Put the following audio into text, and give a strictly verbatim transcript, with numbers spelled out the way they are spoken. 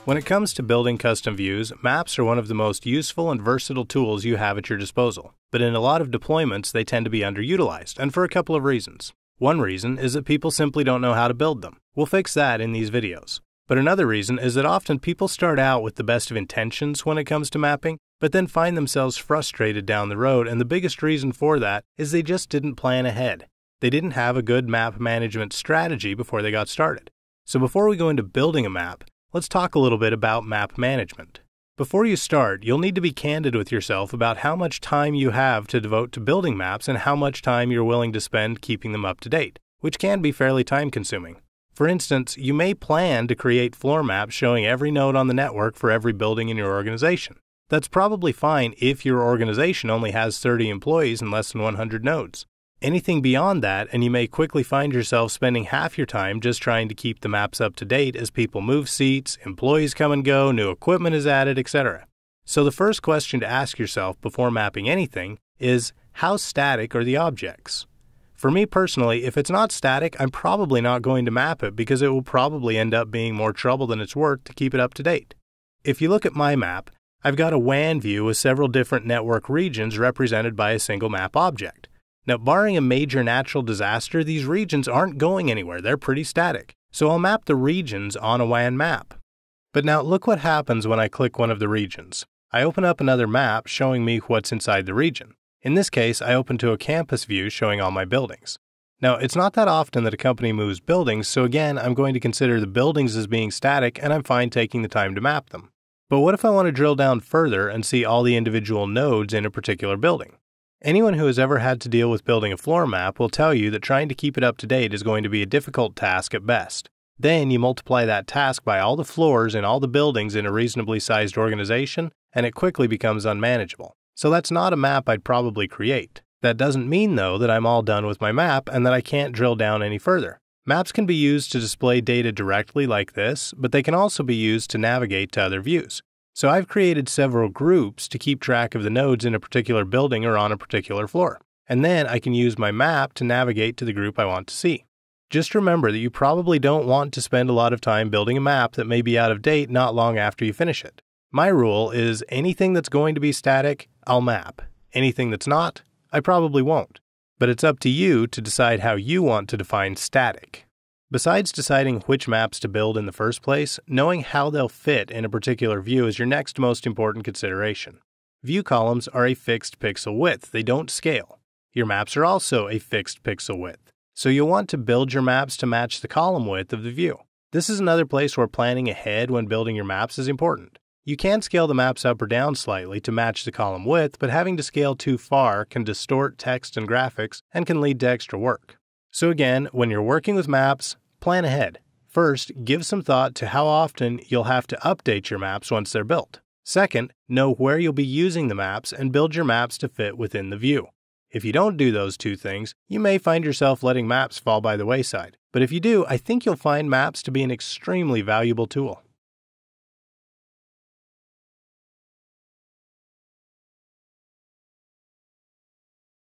When it comes to building custom views, maps are one of the most useful and versatile tools you have at your disposal. But in a lot of deployments, they tend to be underutilized, and for a couple of reasons. One reason is that people simply don't know how to build them. We'll fix that in these videos. But another reason is that often people start out with the best of intentions when it comes to mapping, but then find themselves frustrated down the road, and the biggest reason for that is they just didn't plan ahead. They didn't have a good map management strategy before they got started. So before we go into building a map, let's talk a little bit about map management. Before you start, you'll need to be candid with yourself about how much time you have to devote to building maps and how much time you're willing to spend keeping them up to date, which can be fairly time-consuming. For instance, you may plan to create floor maps showing every node on the network for every building in your organization. That's probably fine if your organization only has thirty employees and less than one hundred nodes. Anything beyond that, and you may quickly find yourself spending half your time just trying to keep the maps up to date as people move seats, employees come and go, new equipment is added, et cetera. So the first question to ask yourself before mapping anything is, how static are the objects? For me personally, if it's not static, I'm probably not going to map it because it will probably end up being more trouble than it's worth to keep it up to date. If you look at my map, I've got a W A N view with several different network regions represented by a single map object. Now, barring a major natural disaster, these regions aren't going anywhere. They're pretty static. So I'll map the regions on a W A N map. But now look what happens when I click one of the regions. I open up another map showing me what's inside the region. In this case, I open to a campus view showing all my buildings. Now, it's not that often that a company moves buildings, so again, I'm going to consider the buildings as being static, and I'm fine taking the time to map them. But what if I want to drill down further and see all the individual nodes in a particular building? Anyone who has ever had to deal with building a floor map will tell you that trying to keep it up to date is going to be a difficult task at best. Then you multiply that task by all the floors in all the buildings in a reasonably sized organization, and it quickly becomes unmanageable. So that's not a map I'd probably create. That doesn't mean, though, that I'm all done with my map and that I can't drill down any further. Maps can be used to display data directly like this, but they can also be used to navigate to other views. So I've created several groups to keep track of the nodes in a particular building or on a particular floor. And then I can use my map to navigate to the group I want to see. Just remember that you probably don't want to spend a lot of time building a map that may be out of date not long after you finish it. My rule is anything that's going to be static, I'll map. Anything that's not, I probably won't. But it's up to you to decide how you want to define static. Besides deciding which maps to build in the first place, knowing how they'll fit in a particular view is your next most important consideration. View columns are a fixed pixel width, they don't scale. Your maps are also a fixed pixel width, so you'll want to build your maps to match the column width of the view. This is another place where planning ahead when building your maps is important. You can scale the maps up or down slightly to match the column width, but having to scale too far can distort text and graphics and can lead to extra work. So again, when you're working with maps, plan ahead. First, give some thought to how often you'll have to update your maps once they're built. Second, know where you'll be using the maps and build your maps to fit within the view. If you don't do those two things, you may find yourself letting maps fall by the wayside. But if you do, I think you'll find maps to be an extremely valuable tool.